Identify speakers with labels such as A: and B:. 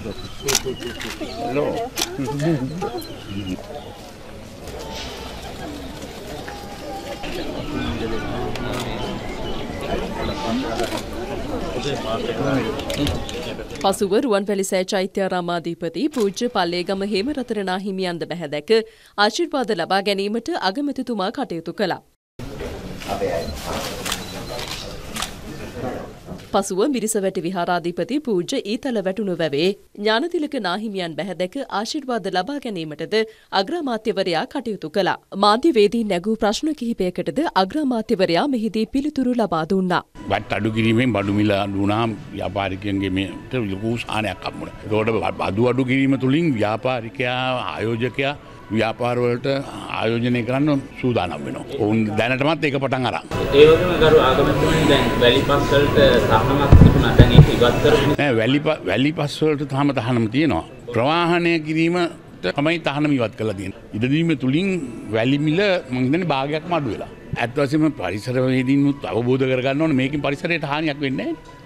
A: Hello.
B: පසුව රුවන්වැලිසෑ චෛත්‍යාරාමාධිපති පූජ්‍ය පල්ලේගම හේමරතන නාහිමියන්ද බැහැ දැක ආශිර්වාද ලබා ගැනීමට අගමැතිතුමා කටයුතු කළා. පසුව මිරිසවැටි විහාරාධිපති පූජ්‍ය ඊතල වැටුණු වැවේ ඥානතිලක නාහිමියන් බැහැ දැක ආශිර්වාද ලබා ගැනීමටද අග්‍රාමාත්‍යවරයා කටයුතු කළා. මාධ්‍යවේදීන් නැගූ ප්‍රශ්න කිහිපයකටද අග්‍රාමාත්‍යවරයා මෙහිදී පිළිතුරු ලබා දුන්නා.
A: වත් අඩු කිරීමෙන් බඩු මිල අඩු වුණාම ව්‍යාපාරිකයන්ගේ මේට ලොකු සාහනයක් හම්බුණා. ඒකට බඩු අඩු කිරීම තුලින් ව්‍යාපාරිකයා ආයෝජකයා ව්‍යාපාර වලට ආයෝජනය කරන්න සූදානම් වෙනවා. ඔවුන් දැනටමත් ඒක පටන් අරන්.
C: ඒ වගේම ගරු ආගමතුමනි දැන් වැලිපස් වලට තහනමක් තිබුණා. දැන් ඒක ඉවත් කරගෙන
A: නෑ වැලිපස් වලට තාම තහනම තියෙනවා. ප්‍රවාහනය කිරීමට තමයි තහනම ඉවත් කරලා තියෙන්නේ. ඉදදීම තුලින් වැලි මිල මම හිතන්නේ භාගයක්ම අඩු වෙලා. ඇත්ත වශයෙන්ම පරිසරවේදීන්වත් අවබෝධ කරගන්න ඕනේ මේකෙන් පරිසරයට හානියක් වෙන්නේ නැහැ.